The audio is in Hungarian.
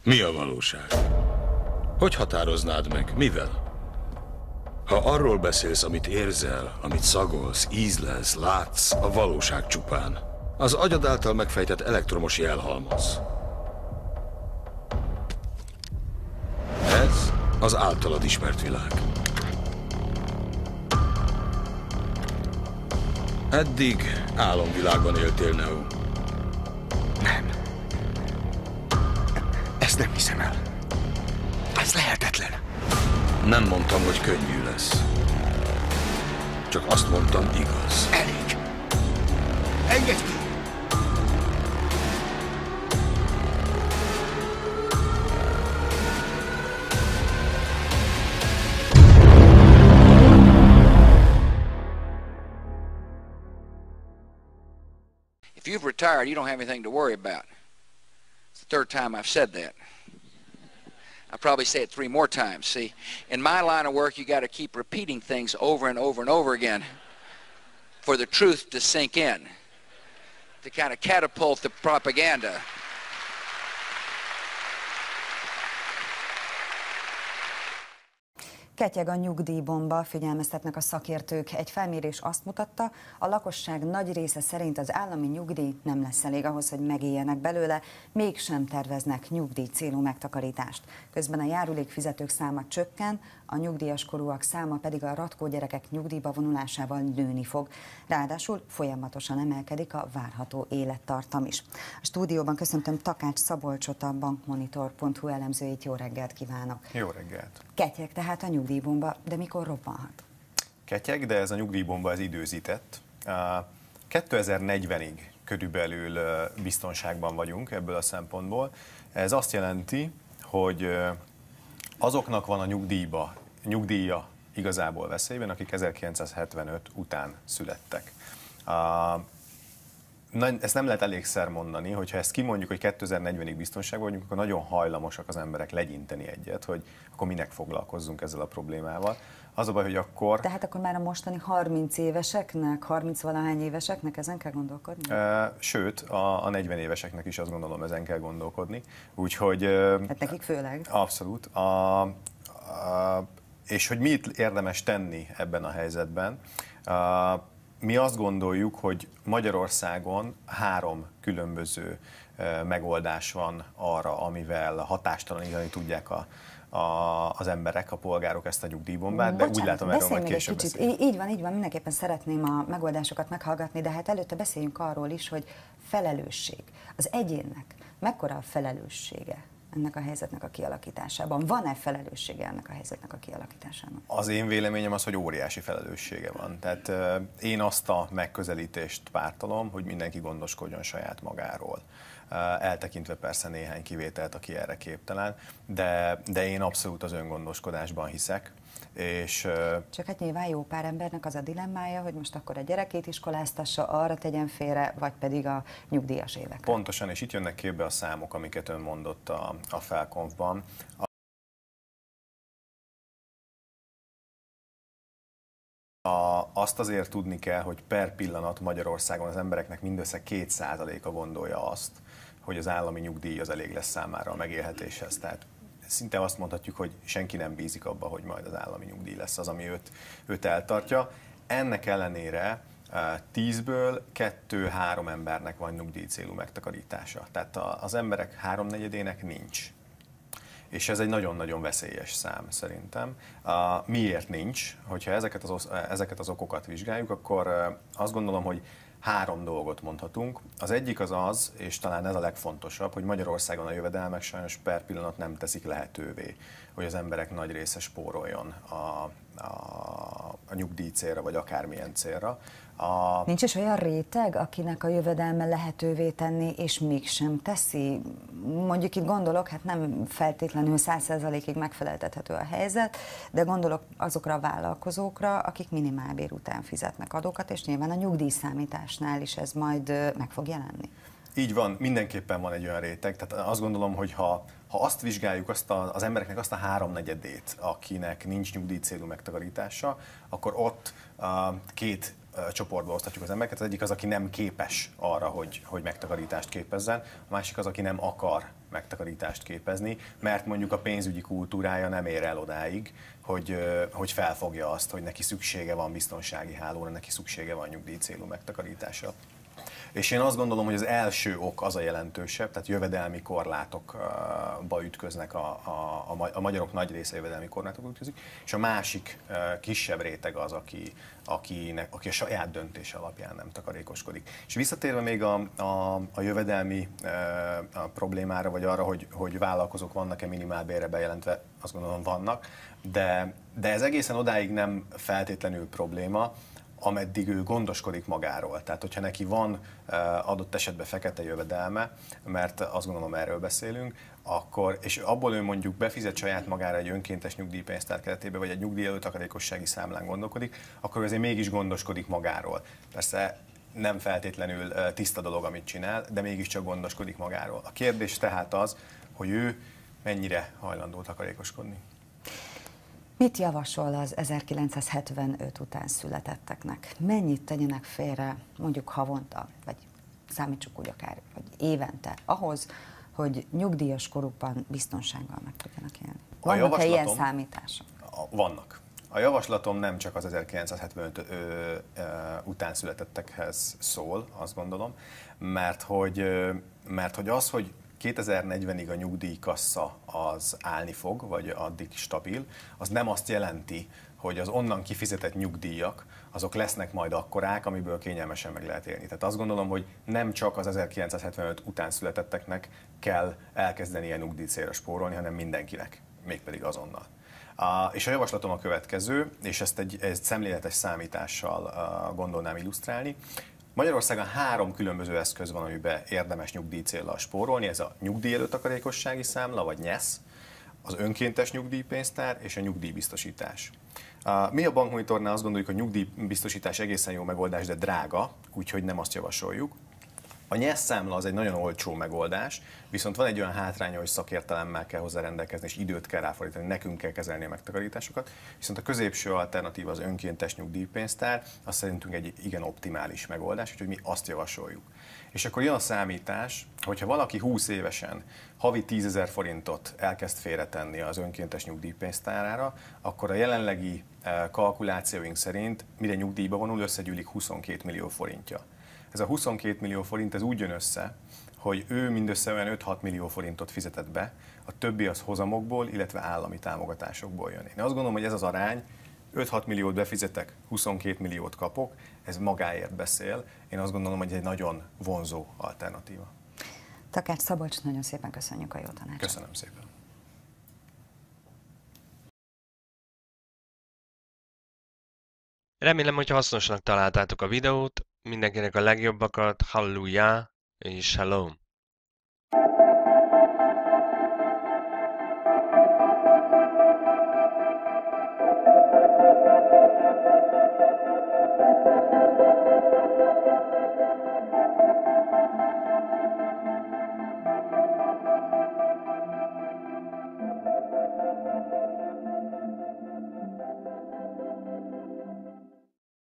Mi a valóság? Hogy határoznád meg? Mivel? Ha arról beszélsz, amit érzel, amit szagolsz, ízlelsz, látsz, a valóság csupán. Az agyad által megfejtett elektromos jelhalmaz. Ez az általad ismert világ. Eddig álomvilágban éltél, Neo. Nem. Ezt nem hiszem el. Ez lehetetlen. Nem mondtam, hogy könnyű lesz. Csak azt mondtam, igaz. Elég. Engedj ki! If you've retired, you don't have anything to worry about. It's the third time I've said that. I'll probably say it 3 more times. See, in my line of work, you got to keep repeating things over and over and over again for the truth to sink in, to kind of catapult the propaganda. Ketyeg a nyugdíjbomba, figyelmeztetnek a szakértők. Egy felmérés azt mutatta, a lakosság nagy része szerint az állami nyugdíj nem lesz elég ahhoz, hogy megéljenek belőle, mégsem terveznek nyugdíj célú megtakarítást. Közben a járulékfizetők száma csökken, a nyugdíjas korúak száma pedig a ratkó gyerekek nyugdíjba vonulásával nőni fog. Ráadásul folyamatosan emelkedik a várható élettartam is. A stúdióban köszöntöm Takács Szabolcsot, a bankmonitor.hu elemzőjét. Jó reggelt kívánok! Jó reggelt! Ketyeg tehát a nyugdíjbomba, de mikor robbanhat? Ketyeg, de ez a nyugdíjbomba ez időzített. 2040-ig körülbelül biztonságban vagyunk ebből a szempontból. Ez azt jelenti, hogy azoknak van a nyugdíja igazából veszélyben, akik 1975 után születtek. Ezt nem lehet elégszer mondani, hogyha ezt kimondjuk, hogy 2040-ig biztonságban vagyunk, akkor nagyon hajlamosak az emberek legyinteni egyet, hogy akkor minek foglalkozzunk ezzel a problémával. Az a baj, hogy akkor... Tehát akkor már a mostani 30 éveseknek, 30-valahány éveseknek ezen kell gondolkodni? Sőt, a 40 éveseknek is azt gondolom, ezen kell gondolkodni. Úgyhogy... Hát nekik főleg. Abszolút. És hogy mit érdemes tenni ebben a helyzetben? Mi azt gondoljuk, hogy Magyarországon 3 különböző megoldás van arra, amivel hatástalanítani tudják az emberek, a polgárok ezt a nyugdíjbombát, de úgy látom, erről majd később beszélünk. Így van, mindenképpen szeretném a megoldásokat meghallgatni, de hát előtte beszéljünk arról is, hogy felelősség. Az egyénnek mekkora a felelőssége ennek a helyzetnek a kialakításában? Van-e felelőssége ennek a helyzetnek a kialakításában? Az én véleményem az, hogy óriási felelőssége van. Tehát én azt a megközelítést pártolom, hogy mindenki gondoskodjon saját magáról. Eltekintve persze néhány kivételt, aki erre képtelen, de én abszolút az öngondoskodásban hiszek. És, csak hát nyilván jó pár embernek az a dilemmája, hogy most akkor a gyerekét iskoláztassa, arra tegyen félre, vagy pedig a nyugdíjas évekre. Pontosan, és itt jönnek képbe a számok, amiket ön mondott a felkonfban. Azt azért tudni kell, hogy per pillanat Magyarországon az embereknek mindössze 2%-a gondolja azt, hogy az állami nyugdíj az elég lesz számára a megélhetéshez. Tehát szinte azt mondhatjuk, hogy senki nem bízik abba, hogy majd az állami nyugdíj lesz az, ami őt eltartja. Ennek ellenére 10-ből 2-3 embernek van nyugdíj célú megtakarítása. Tehát az emberek 3/4-ének nincs. És ez egy nagyon-nagyon veszélyes szám szerintem. Miért nincs? Hogyha ezeket az okokat vizsgáljuk, akkor azt gondolom, hogy 3 dolgot mondhatunk. Az egyik az, és talán ez a legfontosabb, hogy Magyarországon a jövedelmek sajnos per pillanat nem teszik lehetővé, hogy az emberek nagy része spóroljon a nyugdíj célra, vagy akármilyen célra. Nincs is olyan réteg, akinek a jövedelme lehetővé tenni, és mégsem teszi? Mondjuk itt gondolok, hát nem feltétlenül 100%-ig megfeleltethető a helyzet, de gondolok azokra a vállalkozókra, akik minimálbér után fizetnek adókat, és nyilván a nyugdíjszámításnál is ez majd meg fog jelenni. Így van, mindenképpen van egy olyan réteg. Tehát azt gondolom, hogy ha azt vizsgáljuk, az embereknek azt a 3/4-ét, akinek nincs nyugdíj célú megtakarítása, akkor ott 2 csoportba osztatjuk az embereket. Az egyik az, aki nem képes arra, hogy megtakarítást képezzen, a másik az, aki nem akar megtakarítást képezni, mert mondjuk a pénzügyi kultúrája nem ér el odáig, hogy felfogja azt, hogy neki szüksége van biztonsági hálóra, neki szüksége van nyugdíj célú megtakarításra. És én azt gondolom, hogy az első ok az a jelentősebb, tehát jövedelmi korlátokba ütköznek, a magyarok nagy része jövedelmi korlátokba ütközik, és a másik kisebb réteg az, aki a saját döntése alapján nem takarékoskodik. És visszatérve még a jövedelmi problémára, vagy arra, hogy vállalkozók vannak-e minimálbérre bejelentve, azt gondolom vannak, de ez egészen odáig nem feltétlenül probléma, ameddig ő gondoskodik magáról. Tehát, hogyha neki van adott esetben fekete jövedelme, mert azt gondolom, erről beszélünk, akkor, és abból ő mondjuk befizet saját magára egy önkéntes nyugdíjpénztár keretében, vagy egy nyugdíj előtakarékossági számlán gondolkodik, akkor azért mégis gondoskodik magáról. Persze nem feltétlenül tiszta dolog, amit csinál, de mégiscsak gondoskodik magáról. A kérdés tehát az, hogy ő mennyire hajlandó takarékoskodni. Mit javasol az 1975 után születetteknek? Mennyit tegyenek félre, mondjuk havonta, vagy számítsuk úgy akár, vagy évente, ahhoz, hogy nyugdíjas korukban biztonsággal meg tudjanak élni? Vannak-e ilyen számítások? Vannak. A javaslatom nem csak az 1975 után születettekhez szól, azt gondolom, mert hogy az, hogy 2040-ig a nyugdíjkassa az állni fog, vagy addig stabil, az nem azt jelenti, hogy az onnan kifizetett nyugdíjak, azok lesznek majd akkorák, amiből kényelmesen meg lehet élni. Tehát azt gondolom, hogy nem csak az 1975 után születetteknek kell elkezdeni ilyen nyugdíjcélra spórolni, hanem mindenkinek, mégpedig azonnal. És a javaslatom a következő, és ezt egy szemléletes számítással gondolnám illusztrálni. Magyarországon 3 különböző eszköz van, amiben érdemes nyugdíjcéllal spórolni, ez a nyugdíj előtakarékossági számla, vagy NYESZ, az önkéntes nyugdíjpénztár és a nyugdíjbiztosítás. Mi a Bankmonitornál azt gondoljuk, hogy a nyugdíjbiztosítás egészen jó megoldás, de drága, úgyhogy nem azt javasoljuk. A NYESZ számla az egy nagyon olcsó megoldás, viszont van egy olyan hátránya, hogy szakértelemmel kell hozzá rendelkezni, és időt kell ráfordítani, nekünk kell kezelni a megtakarításokat. Viszont a középső alternatíva az önkéntes nyugdíjpénztár, az szerintünk egy igen optimális megoldás, úgyhogy mi azt javasoljuk. És akkor jön a számítás, hogyha valaki 20 évesen havi 10 000 forintot elkezd félretenni az önkéntes nyugdíjpénztárára, akkor a jelenlegi kalkulációink szerint, mire nyugdíjba vonul, összegyűlik 22 millió forintja. Ez a 22 millió forint, ez úgy jön össze, hogy ő mindössze olyan 5-6 millió forintot fizetett be, a többi az hozamokból, illetve állami támogatásokból jön. Én azt gondolom, hogy ez az arány, 5-6 milliót befizetek, 22 milliót kapok, ez magáért beszél. Én azt gondolom, hogy egy nagyon vonzó alternatíva. Takács Szabolcs, nagyon szépen köszönjük a jó tanácsot. Köszönöm szépen. Remélem, hogy hasznosnak találtátok a videót, mindenkinek a legjobbakat, hallelujah és shalom!